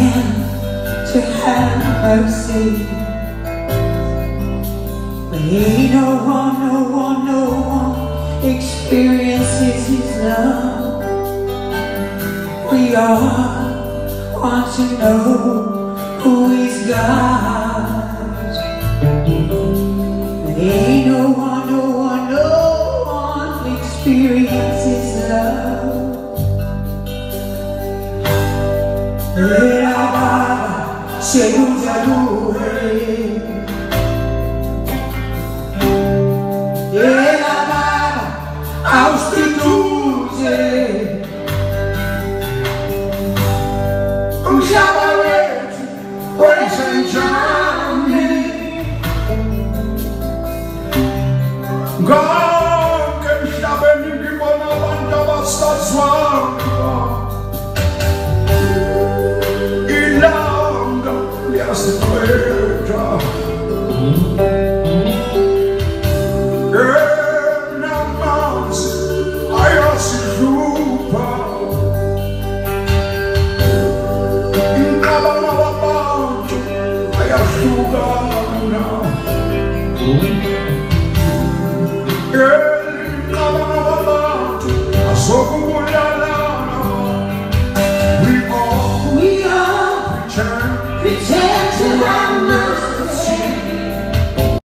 him to have mercy. But ain't no one experiences his love. We all want to know who is God. But ain't no one experiences love. Era Baba, seduta due. Era Baba, austitute. Usabaret, ore sengiami. God can sabe ni bona banda basta swanga. Ilanga lias puerta. Na mas ai si rupa. Incaba na babanto ai asciuga. Yeah.